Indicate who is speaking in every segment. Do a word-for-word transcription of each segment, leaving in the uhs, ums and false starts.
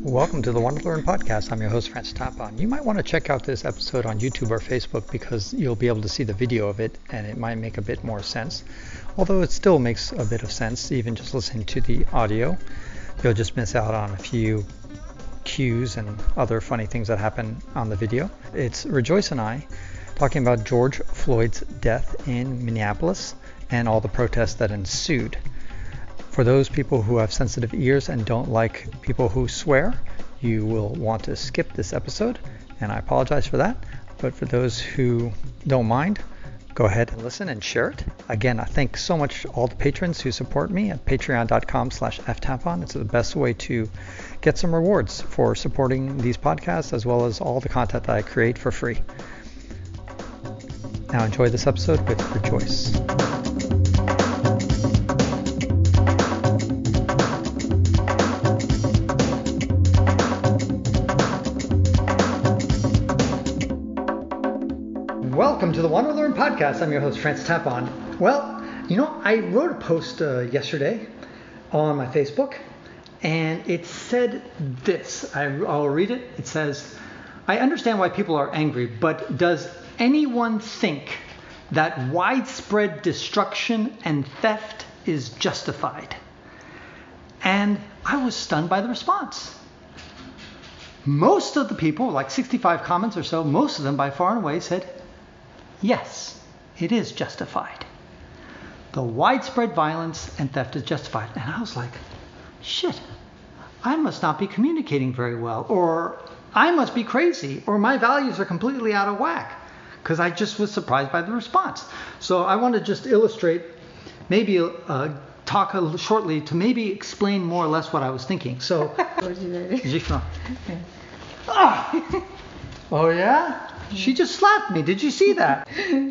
Speaker 1: Welcome to the WanderLearn podcast. I'm your host, Francis Tapon. You might want to check out this episode on YouTube or Facebook because you'll be able to see the video of it and it might make a bit more sense. Although it still makes a bit of sense, even just listening to the audio. You'll just miss out on a few cues and other funny things that happen on the video. It's Rejoice and I talking about George Floyd's death in Minneapolis and all the protests that ensued. For those people who have sensitive ears and don't like people who swear, you will want to skip this episode, and I apologize for that. But for those who don't mind, go ahead and listen and share it. Again, I thank so much all the patrons who support me at patreon.com slash ftapon. It's the best way to get some rewards for supporting these podcasts as well as all the content that I create for free. Now enjoy this episode with Rejoice. Welcome to the WanderLearn podcast. I'm your host, Francis Tapon. Well, you know, I wrote a post uh, yesterday on my Facebook, and it said this. I, I'll read it. It says, I understand why people are angry, but does anyone think that widespread destruction and theft is justified? And I was stunned by the response. Most of the people, like sixty-five comments or so, most of them by far and away said, yes, it is justified. The widespread violence and theft is justified. And I was like, shit, I must not be communicating very well, or I must be crazy, or my values are completely out of whack, because I just was surprised by the response. So I want to just illustrate, maybe uh, talk a little shortly to maybe explain more or less what I was thinking. So, oh, oh yeah? She just slapped me. Did you see that?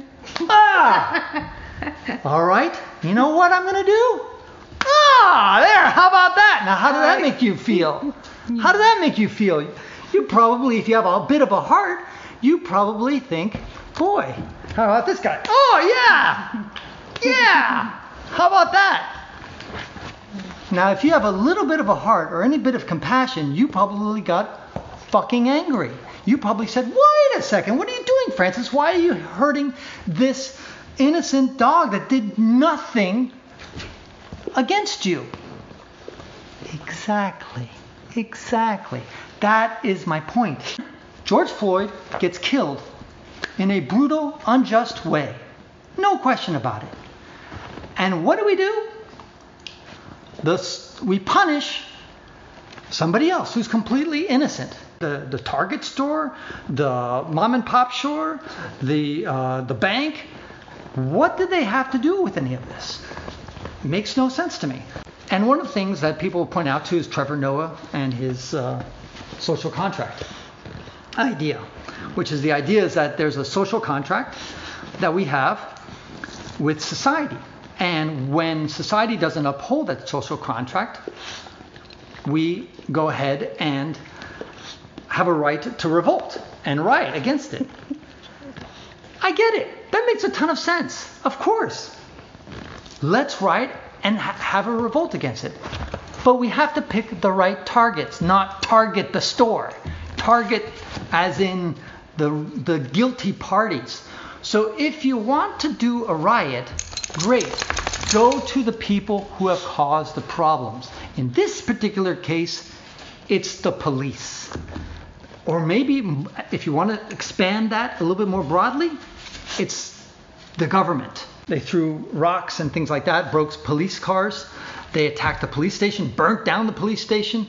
Speaker 1: Ah! All right. You know what I'm going to do? Ah, there. How about that? Now, how did that make you feel? How did that make you feel? You probably, if you have a bit of a heart, you probably think, boy, how about this guy? Oh, yeah. Yeah. How about that? Now, if you have a little bit of a heart or any bit of compassion, you probably got fucking angry. You probably said, wait a second, what are you doing, Francis? Why are you hurting this innocent dog that did nothing against you? Exactly. Exactly. That is my point. George Floyd gets killed in a brutal, unjust way. No question about it. And what do we do? Thus, we punish somebody else who's completely innocent. The, the Target store, the mom and pop store, the uh, the bank. What did they have to do with any of this? It makes no sense to me. And one of the things that people point out to is Trevor Noah and his uh, social contract idea, which is the idea is that there's a social contract that we have with society. And when society doesn't uphold that social contract, we go ahead and have a right to revolt and riot against it. I get it. That makes a ton of sense. Of course. Let's riot and ha- have a revolt against it. But we have to pick the right targets, not target the store. Target as in the, the guilty parties. So if you want to do a riot, great. Go to the people who have caused the problems. In this particular case, it's the police. Or maybe, if you want to expand that a little bit more broadly, it's the government. They threw rocks and things like that, broke police cars. They attacked the police station, burnt down the police station.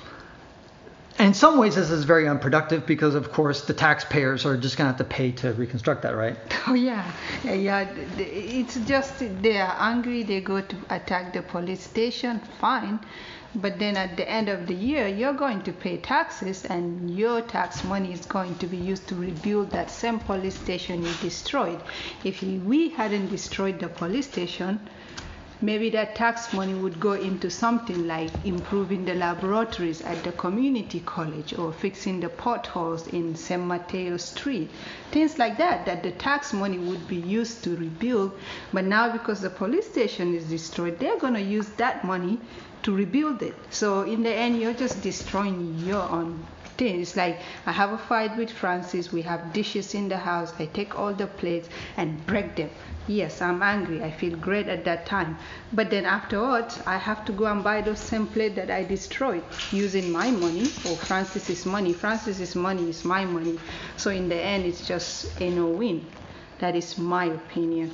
Speaker 1: And in some ways, this is very unproductive because, of course, the taxpayers are just going to have to pay to reconstruct that, right?
Speaker 2: Oh, yeah. Yeah. It's just they are angry. They go to attack the police station. Fine. But then at the end of the year, you're going to pay taxes, and your tax money is going to be used to rebuild that same police station you destroyed. If we hadn't destroyed the police station, maybe that tax money would go into something like improving the laboratories at the community college or fixing the potholes in San Mateo Street, things like that, that the tax money would be used to rebuild. But now because the police station is destroyed, they're going to use that money to rebuild it. So in the end, you're just destroying your own thing. It's like I have a fight with Francis, we have dishes in the house, I take all the plates and break them. Yes, I'm angry, I feel great at that time. But then afterwards, I have to go and buy those same plates that I destroyed using my money or Francis's money. Francis's money is my money. So in the end, it's just a no-win. That is my opinion.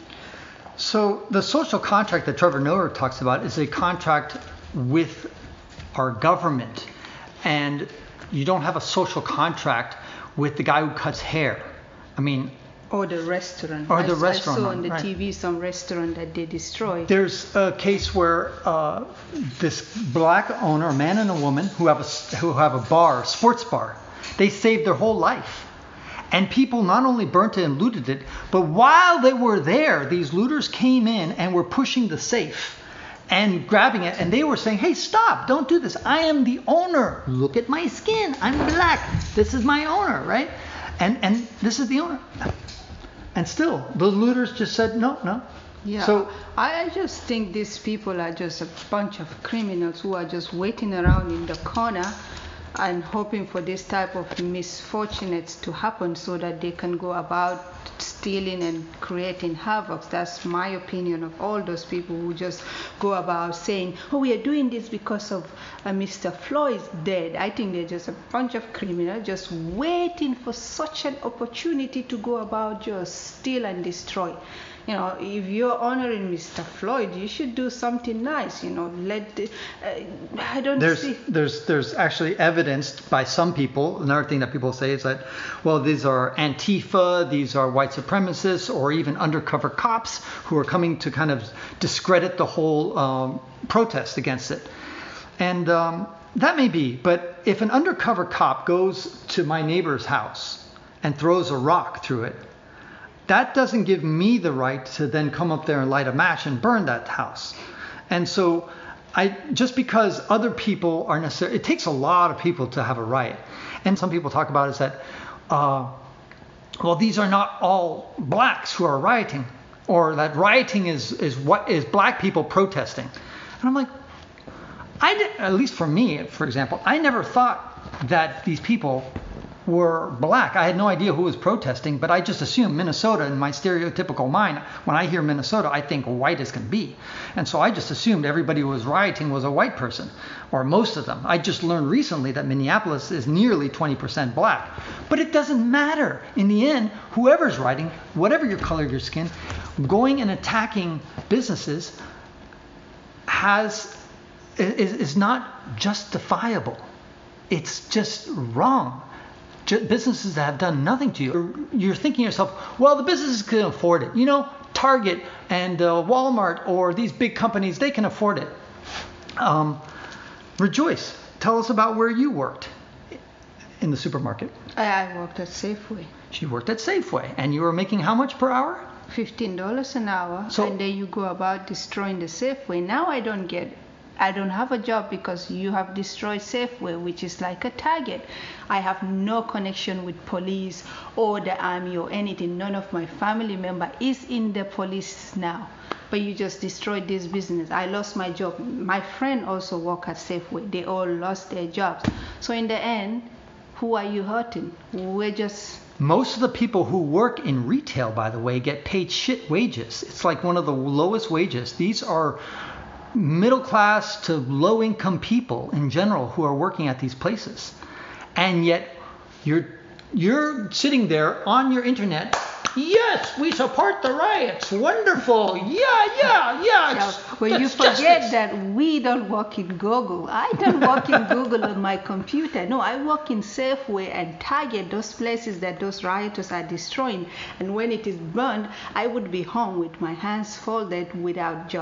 Speaker 1: So the social contract that Trevor Noah talks about is a contract with our government. And you don't have a social contract with the guy who cuts hair. I mean,
Speaker 2: or the restaurant.
Speaker 1: Or the
Speaker 2: I,
Speaker 1: restaurant.
Speaker 2: I saw on the
Speaker 1: right.
Speaker 2: T V some restaurant that they destroyed.
Speaker 1: There's a case where uh, this black owner, a man and a woman, who have a who have a bar, sports bar, they saved their whole life, and people not only burnt it and looted it, but while they were there, these looters came in and were pushing the safe and grabbing it, and they were saying, "Hey, stop! Don't do this! I am the owner. Look at my skin. I'm black. This is my owner, right? And and this is the owner." And still, the looters just said, no, no.
Speaker 2: Yeah,
Speaker 1: so,
Speaker 2: I just think these people are just a bunch of criminals who are just waiting around in the corner and hoping for this type of misfortunates to happen so that they can go about stealing and creating havoc. That's my opinion of all those people who just go about saying, oh, we are doing this because of uh, Mister Floyd's dead. I think they're just a bunch of criminals just waiting for such an opportunity to go about just steal and destroy. You know, if you're honoring Mister Floyd, you should do something nice. You know, let the, uh, I don't
Speaker 1: there's,
Speaker 2: see.
Speaker 1: There's there's actually evidenced by some people. Another thing that people say is that, well, these are Antifa, these are white supremacists, or even undercover cops who are coming to kind of discredit the whole um, protest against it. And um, that may be, but if an undercover cop goes to my neighbor's house and throws a rock through it, that doesn't give me the right to then come up there and light a match and burn that house. And so I just because other people are necessary, it takes a lot of people to have a riot. And some people talk about is that, uh, well, these are not all blacks who are rioting, or that rioting is, is what is black people protesting. And I'm like, I did, at least for me, for example, I never thought that these people were black. I had no idea who was protesting, but I just assumed Minnesota in my stereotypical mind. When I hear Minnesota, I think white as can be. And so I just assumed everybody who was rioting was a white person, or most of them. I just learned recently that Minneapolis is nearly twenty percent black. But it doesn't matter. In the end, whoever's rioting, whatever your color of your skin, going and attacking businesses has is, is not justifiable. It's just wrong. Businesses that have done nothing to you. You're thinking to yourself, well, the businesses can afford it. You know, Target and uh, Walmart or these big companies, they can afford it. Um, Rejoice, tell us about where you worked in the supermarket.
Speaker 2: I worked at Safeway.
Speaker 1: She worked at Safeway. And you were making how much per hour?
Speaker 2: fifteen dollars an hour.
Speaker 1: So,
Speaker 2: and then you go about destroying the Safeway. Now I don't get I don't have a job because you have destroyed Safeway, which is like a target. I have no connection with police or the army or anything. None of my family member is in the police now. But you just destroyed this business. I lost my job. My friend also work at Safeway. They all lost their jobs. So in the end, who are you hurting? We're just...
Speaker 1: Most of the people who work in retail, by the way, get paid shit wages. It's like one of the lowest wages. These are middle class to low income people in general who are working at these places. And yet you're you're sitting there on your internet. Yes, we support the riots. Wonderful. Yeah, yeah, yeah.
Speaker 2: Well, you forget that we don't work in Google. I don't work in Google on my computer. No, I work in Safeway and Target, those places that those rioters are destroying. And when it is burned, I would be home with my hands folded without job.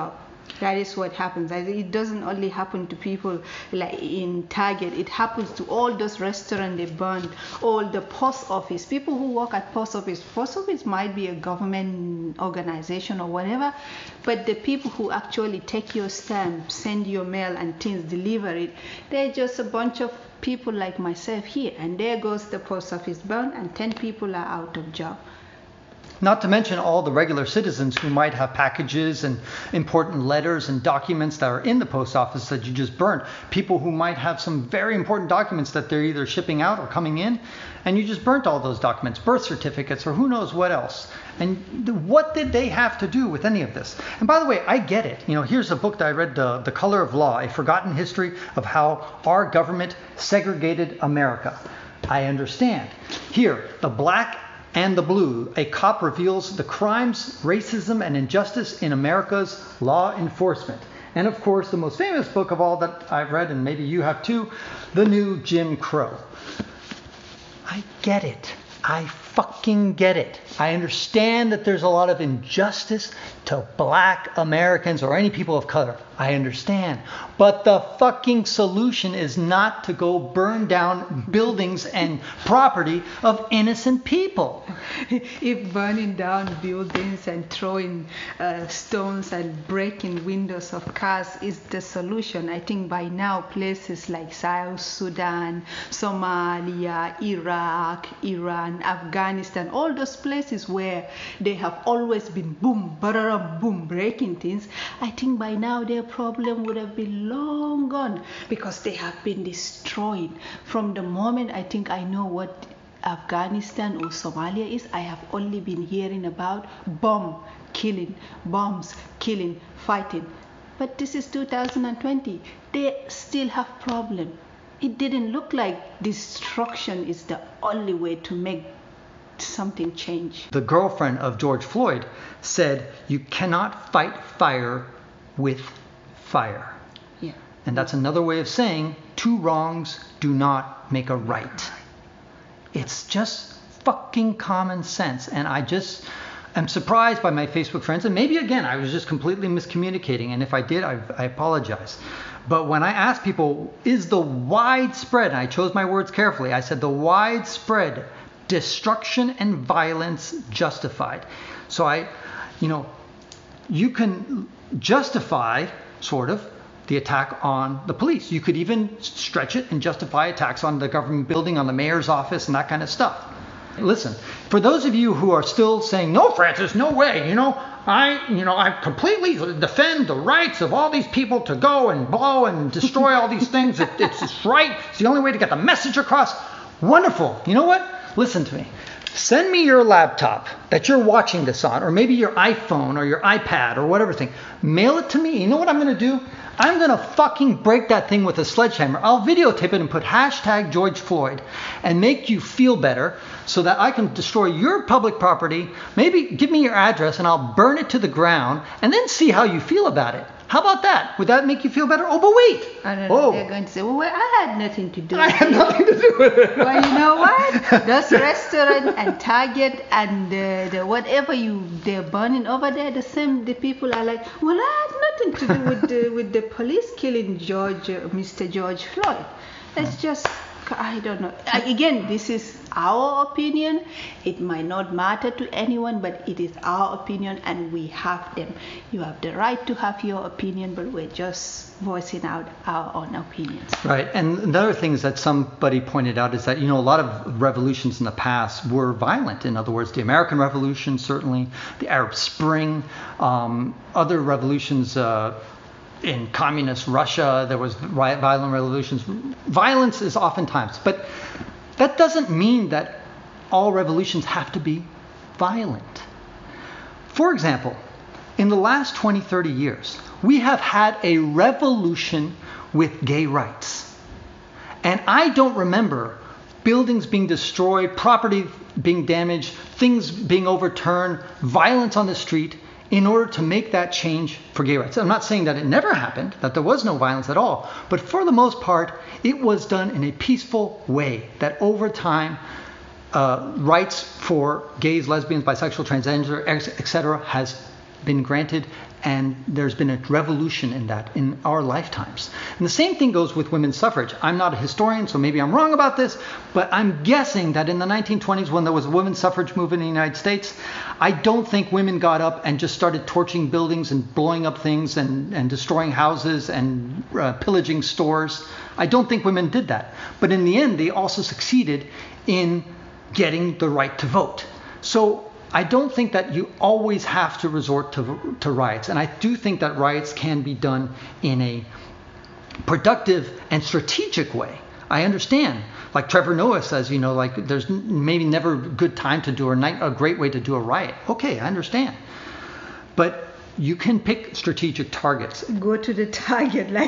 Speaker 2: That is what happens. It doesn't only happen to people like in Target. It happens to all those restaurants they burned, all the post office. People who work at post office. Post office might be a government organization or whatever, but the people who actually take your stamp, send your mail and things, deliver it, they're just a bunch of people like myself here. And there goes the post office burned and ten people are out of job.
Speaker 1: Not to mention all the regular citizens who might have packages and important letters and documents that are in the post office that you just burned. People who might have some very important documents that they're either shipping out or coming in, and you just burnt all those documents, birth certificates or who knows what else. And what did they have to do with any of this? And by the way, I get it. You know, here's a book that I read, uh, The Color of Law, A Forgotten History of How Our Government Segregated America. I understand. Here, the black and the blue, a cop reveals the crimes, racism, and injustice in America's law enforcement. And of course, the most famous book of all that I've read, and maybe you have too, The New Jim Crow. I get it. I fucking get it. I understand that there's a lot of injustice to black Americans or any people of color. I understand. But the fucking solution is not to go burn down buildings and property of innocent people.
Speaker 2: If burning down buildings and throwing uh, stones and breaking windows of cars is the solution, I think by now places like South Sudan, Somalia, Iraq, Iran, Afghanistan, all those places where they have always been boom, bararam, boom, breaking things, I think by now their problem would have been long gone because they have been destroyed. From the moment I think I know what Afghanistan or Somalia is, I have only been hearing about bomb killing, bombs killing, fighting. But this is two thousand twenty. They still have problem. It didn't look like destruction is the only way to make something change.
Speaker 1: The girlfriend of George Floyd said, "You cannot fight fire with fire."
Speaker 2: Yeah.
Speaker 1: And that's another way of saying two wrongs do not make a right. It's just fucking common sense. And I just am surprised by my Facebook friends. And maybe, again, I was just completely miscommunicating. And if I did, I, I apologize. But when I ask people, is the widespread, and I chose my words carefully, I said the widespread destruction and violence justified. So I, you know, you can justify, sort of, the attack on the police. You could even stretch it and justify attacks on the government building, on the mayor's office, and that kind of stuff. Listen, for those of you who are still saying, no, Francis, no way, you know, I, you know, I completely defend the rights of all these people to go and blow and destroy all these things. It, it's just right. It's the only way to get the message across. Wonderful. You know what? Listen to me. Send me your laptop that you're watching this on, or maybe your iPhone or your iPad or whatever thing. Mail it to me. You know what I'm going to do? I'm going to fucking break that thing with a sledgehammer. I'll videotape it and put hashtag George Floyd and make you feel better so that I can destroy your public property. Maybe give me your address and I'll burn it to the ground and then see how you feel about it. How about that? Would that make you feel better? Oh, but wait.
Speaker 2: I don't know. They're going to say, well, I had nothing to do with
Speaker 1: I
Speaker 2: it.
Speaker 1: had nothing to do with it.
Speaker 2: Well, you know what? Those restaurants and Target and the, the whatever you they're burning over there, the same the people are like, well, I had nothing to do with the with the police killing George, uh, Mister George Floyd. It's just, I don't know. Again, this is our opinion. It might not matter to anyone, but it is our opinion and we have them. You have the right to have your opinion, but we're just voicing out our own opinions.
Speaker 1: Right. And another thing that somebody pointed out is that, you know, a lot of revolutions in the past were violent. In other words, the American Revolution, certainly, the Arab Spring, um, other revolutions, uh, in communist Russia, there was violent revolutions. Violence is oftentimes, but that doesn't mean that all revolutions have to be violent. For example, in the last twenty, thirty years, we have had a revolution with gay rights. And I don't remember buildings being destroyed, property being damaged, things being overturned, violence on the street, in order to make that change for gay rights. I'm not saying that it never happened, that there was no violence at all, but for the most part, it was done in a peaceful way, that over time, uh, rights for gays, lesbians, bisexual, transgender, et cetera has been granted, and there's been a revolution in that in our lifetimes. And the same thing goes with women's suffrage. I'm not a historian, so maybe I'm wrong about this, but I'm guessing that in the nineteen twenties, when there was a women's suffrage movement in the United States, I don't think women got up and just started torching buildings and blowing up things and, and destroying houses and uh, pillaging stores. I don't think women did that. But in the end, they also succeeded in getting the right to vote. So I don't think that you always have to resort to, to riots. And I do think that riots can be done in a productive and strategic way. I understand. Like Trevor Noah says, you know, like there's maybe never a good time to do a, night, a great way to do a riot. Okay, I understand. But you can pick strategic targets.
Speaker 2: Go to the target, like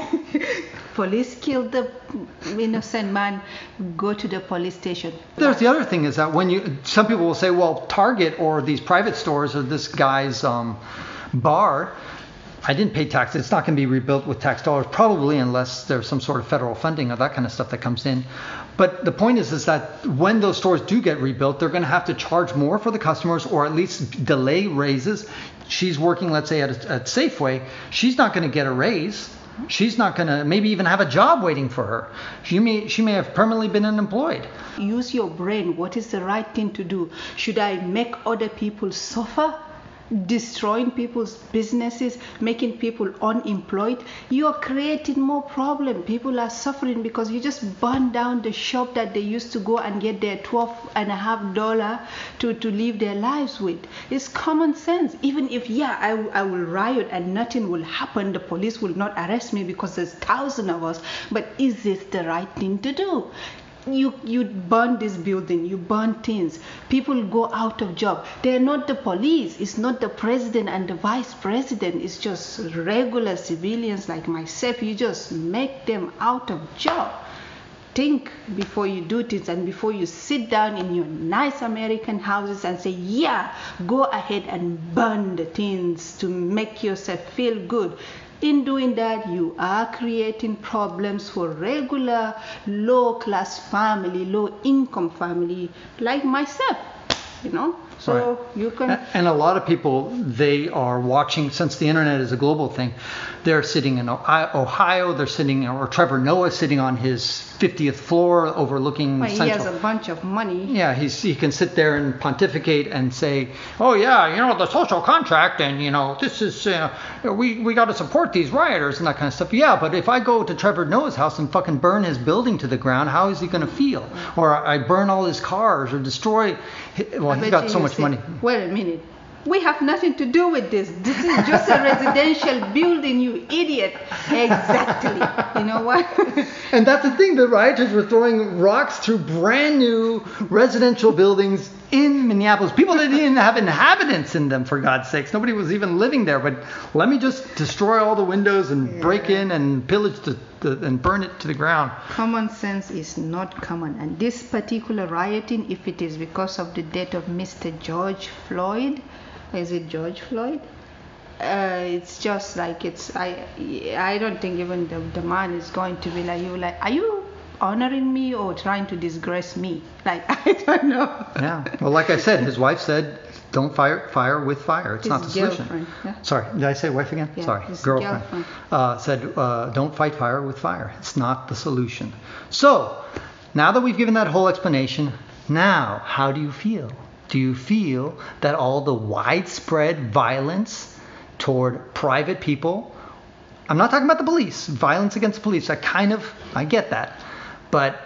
Speaker 2: police killed the innocent man, go to the police station.
Speaker 1: There's the other thing is that when you, some people will say, well, Target or these private stores or this guy's um, bar, I didn't pay taxes. It's not going to be rebuilt with tax dollars, probably, unless there's some sort of federal funding or that kind of stuff that comes in. But the point is, is that when those stores do get rebuilt, they're going to have to charge more for the customers, or at least delay raises. She's working, let's say, at, a, at Safeway. She's not going to get a raise. She's not going to maybe even have a job waiting for her. She may, she may have permanently been unemployed.
Speaker 2: Use your brain. What is the right thing to do? Should I make other people suffer? Destroying people's businesses, making people unemployed? You are creating more problem. People are suffering because you just burn down the shop that they used to go and get their twelve and a half dollar to, to live their lives with. It's common sense. Even if, yeah, I, I will riot and nothing will happen, the police will not arrest me because there's thousands of us. But is this the right thing to do? You you burn this building, you burn things, people go out of job. They're not the police, it's not the president and the vice president, it's just regular civilians like myself. You just make them out of job. Think before you do things, and before you sit down in your nice American houses and say, yeah, go ahead and burn the things to make yourself feel good. In doing that, you are creating problems for regular low-class family, low-income family like myself, you know. So
Speaker 1: right.
Speaker 2: you can.
Speaker 1: And a lot of people, they are watching, since the internet is a global thing, they're sitting in Ohio, they're sitting, or Trevor Noah sitting on his fiftieth floor overlooking
Speaker 2: well,
Speaker 1: Central.
Speaker 2: He has a bunch of money.
Speaker 1: Yeah, he's, he can sit there and pontificate and say, oh yeah, you know, the social contract, and you know, this is, uh, we, we got to support these rioters and that kind of stuff. Yeah, but if I go to Trevor Noah's house and fucking burn his building to the ground, how is he going to feel? Or I burn all his cars or destroy, well, he's got so much
Speaker 2: say,
Speaker 1: money.
Speaker 2: Wait a minute. We have nothing to do with this. This is just a residential building, you idiot. Exactly. You know what?
Speaker 1: And that's the thing. The rioters were throwing rocks through brand new residential buildings in Minneapolis. People that didn't even have inhabitants in them, for God's sakes. Nobody was even living there. But let me just destroy all the windows and yeah. break in and pillage the, the, and burn it to the ground.
Speaker 2: Common sense is not common. And this particular rioting, if it is because of the death of Mister George Floyd, is it George Floyd? Uh, it's just like it's. I. I don't think even the, the man is going to be like you. Like, are you honoring me or trying to disgrace me? Like, I don't know.
Speaker 1: Yeah. Well, like I said, his wife said, "Don't fire fire with fire. It's
Speaker 2: his
Speaker 1: not the solution."
Speaker 2: Girlfriend, yeah?
Speaker 1: Sorry, did I say wife again?
Speaker 2: Yeah,
Speaker 1: Sorry,
Speaker 2: his
Speaker 1: girlfriend.
Speaker 2: girlfriend.
Speaker 1: Uh, said, uh, "Don't fight fire with fire. It's not the solution." So, now that we've given that whole explanation, now how do you feel? Do you feel that all the widespread violence toward private people, I'm not talking about the police, violence against the police, I kind of, I get that, but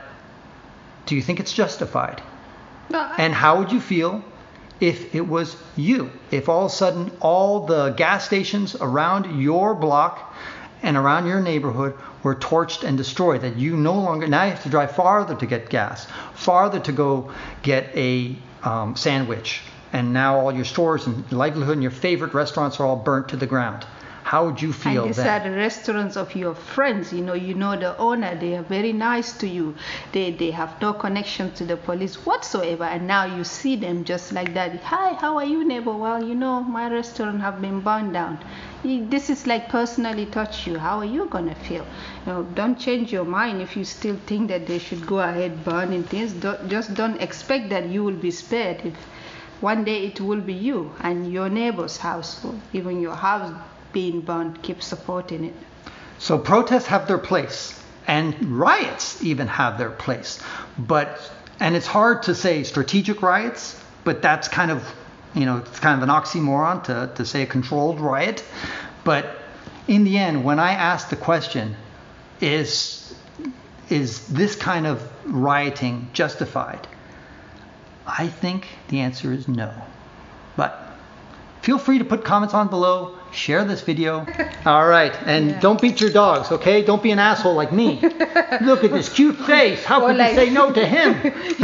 Speaker 1: do you think it's justified?
Speaker 2: No, I...
Speaker 1: And how would you feel if it was you? If all of a sudden all the gas stations around your block and around your neighborhood were torched and destroyed, that you no longer, now you have to drive farther to get gas, farther to go get a um, sandwich, and now all your stores and livelihood and your favorite restaurants are all burnt to the ground. How would you feel then?
Speaker 2: And these
Speaker 1: then?
Speaker 2: are the restaurants of your friends. You know, you know the owner. They are very nice to you. They they have no connection to the police whatsoever. And now you see them just like that. Hi, how are you, neighbor? Well, you know, my restaurant have been burned down. This is like personally touch you. How are you gonna feel? You know, don't change your mind if you still think that they should go ahead burning things. Don't, just don't expect that you will be spared if one day it will be you and your neighbor's house, or even your house being burned. Keep supporting it.
Speaker 1: So protests have their place, and riots even have their place. But and it's hard to say strategic riots, but that's kind of, you know, it's kind of an oxymoron to, to say a controlled riot. But in the end, when I ask the question, is is this kind of rioting justified? I think the answer is no. But feel free to put comments on below. Share this video. All right. And
Speaker 2: yeah.
Speaker 1: don't beat your dogs, okay? Don't be an asshole like me. Look at this cute face. How
Speaker 2: Or
Speaker 1: could
Speaker 2: like-
Speaker 1: you say no to him?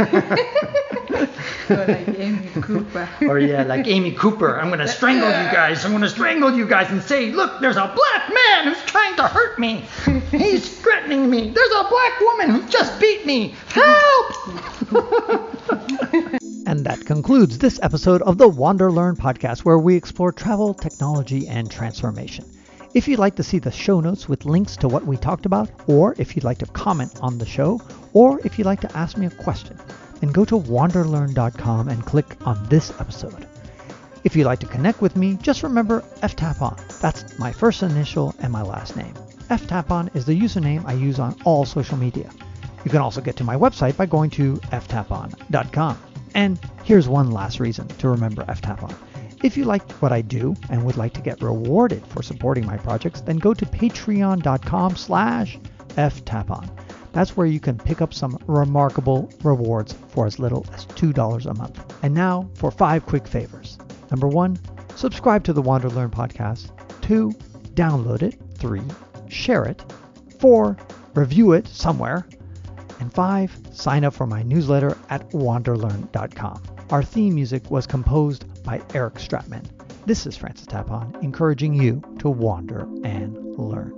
Speaker 2: Or like Amy Cooper.
Speaker 1: Or yeah, like Amy Cooper. I'm going to strangle you guys. I'm going to strangle you guys and say, look, there's a black man who's trying to hurt me. He's threatening me. There's a black woman who just beat me. Help! And that concludes this episode of the WanderLearn podcast, where we explore travel, technology, and transformation. If you'd like to see the show notes with links to what we talked about, or if you'd like to comment on the show, or if you'd like to ask me a question, then go to wander learn dot com and click on this episode. If you'd like to connect with me, just remember F Tapon. That's my first initial and my last name. F Tapon is the username I use on all social media. You can also get to my website by going to f tapon dot com. And here's one last reason to remember F Tapon. If you like what I do and would like to get rewarded for supporting my projects, then go to patreon dot com slash f tapon. That's where you can pick up some remarkable rewards for as little as two dollars a month. And now for five quick favors. Number one, subscribe to the WanderLearn podcast. Two, download it. Three, share it. Four, review it somewhere. And five, sign up for my newsletter at wander learn dot com. Our theme music was composed by Eric Stratman. This is Francis Tapon, encouraging you to wander and learn.